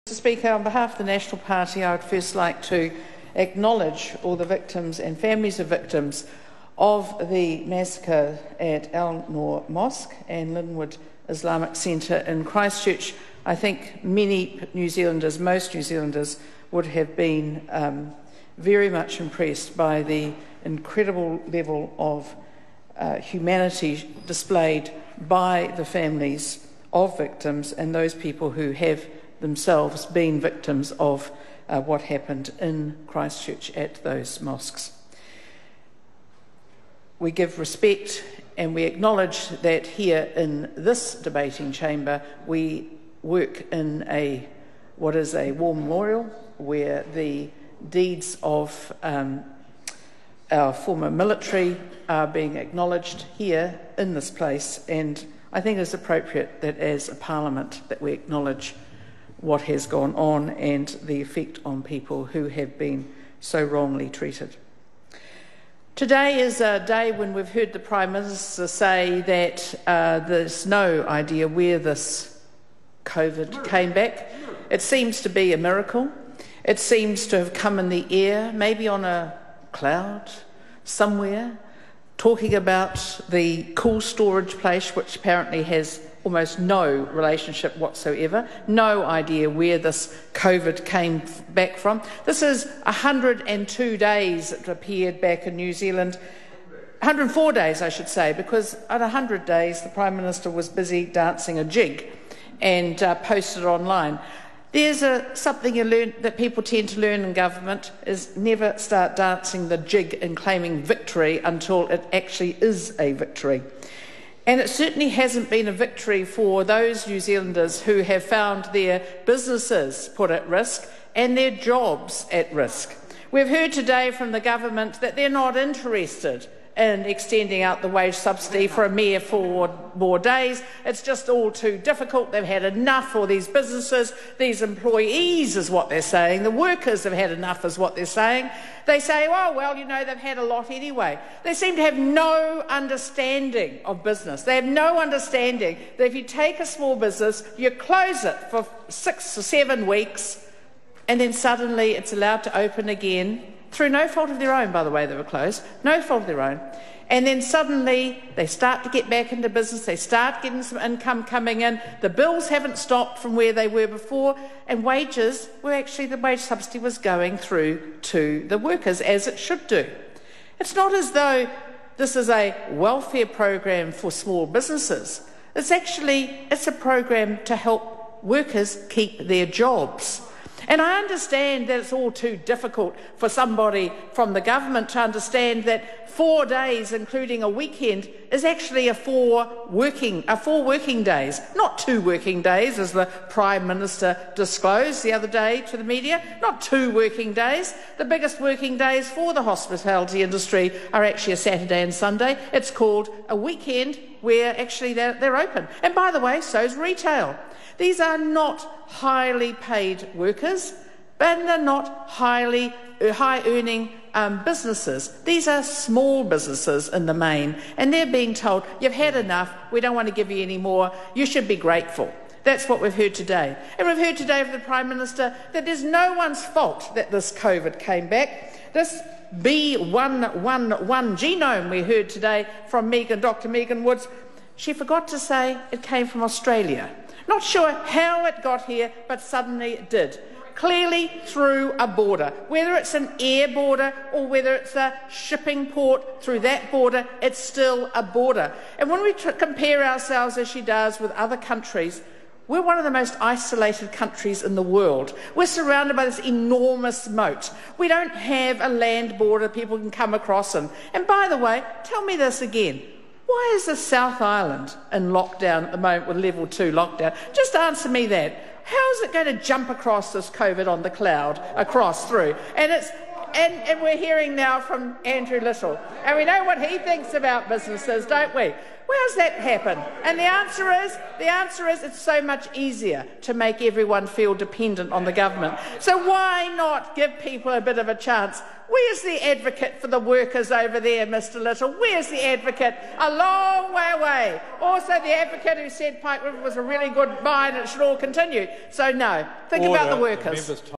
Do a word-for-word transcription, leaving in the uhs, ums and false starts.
Mister Speaker, on behalf of the National Party, I would first like to acknowledge all the victims and families of victims of the massacre at Al Noor Mosque and Linwood Islamic Centre in Christchurch. I think many New Zealanders, most New Zealanders, would have been um, very much impressed by the incredible level of uh, humanity displayed by the families of victims and those people who have themselves been victims of uh, what happened in Christchurch at those mosques. We give respect and we acknowledge that here in this debating chamber we work in a what is a war memorial where the deeds of um, our former military are being acknowledged here in this place, and I think it's appropriate that as a parliament that we acknowledge what has gone on and the effect on people who have been so wrongly treated. Today is a day when we've heard the Prime Minister say that uh, there's no idea where this COVID came back. It seems to be a miracle. It seems to have come in the air, maybe on a cloud somewhere, talking about the cool storage place, which apparently has almost no relationship whatsoever, no idea where this COVID came back from. This is one hundred and two days it appeared back in New Zealand, one hundred and four days I should say, because at one hundred days the Prime Minister was busy dancing a jig and uh, posted online. There's a, something you learn that people tend to learn in government is never start dancing the jig and claiming victory until it actually is a victory. And it certainly hasn't been a victory for those New Zealanders who have found their businesses put at risk and their jobs at risk. We've heard today from the government that they're not interested in extending out the wage subsidy for a mere four more days. It's just all too difficult. They've had enough for these businesses. These employees is what they're saying. The workers have had enough is what they're saying. They say, oh, well, you know, they've had a lot anyway. They seem to have no understanding of business. They have no understanding that if you take a small business, you close it for six or seven weeks, and then suddenly it's allowed to open again, through no fault of their own, by the way, they were closed, no fault of their own. And then suddenly they start to get back into business, they start getting some income coming in, the bills haven't stopped from where they were before, and wages were actually, the wage subsidy was going through to the workers, as it should do. It's not as though this is a welfare program for small businesses. It's actually, it's a program to help workers keep their jobs. And I understand that it's all too difficult for somebody from the government to understand that four days, including a weekend, is actually a four working, a four working days, not two working days, as the Prime Minister disclosed the other day to the media, not two working days. The biggest working days for the hospitality industry are actually a Saturday and Sunday. It's called a weekend where actually they're, they're open. And by the way, so's retail. These are not highly paid workers, but they're not highly uh, high-earning um, businesses. These are small businesses in the main, and they're being told, you've had enough, we don't want to give you any more, you should be grateful. That's what we've heard today. And we've heard today from the Prime Minister that there's no one's fault that this COVID came back. This B one one one genome we heard today from Megan, Doctor Megan Woods, she forgot to say it came from Australia. Not sure how it got here, but suddenly it did. Clearly through a border. Whether it's an air border or whether it's a shipping port, through that border, it's still a border. And when we tr- compare ourselves, as she does, with other countries, we're one of the most isolated countries in the world. We're surrounded by this enormous moat. We don't have a land border people can come across in. And by the way, tell me this again. Why is the South Island in lockdown at the moment with level two lockdown? Just answer me that. How is it going to jump across this COVID on the cloud, across through? And it's and, and we're hearing now from Andrew Little. And we know what he thinks about businesses, don't we? Where does that happen? And the answer is, the answer is it's so much easier to make everyone feel dependent on the government. So why not give people a bit of a chance? Where's the advocate for the workers over there, Mister Little? Where's the advocate? A long way away. Also the advocate who said Pike River was a really good mine and it should all continue. So no, think Order. about the workers.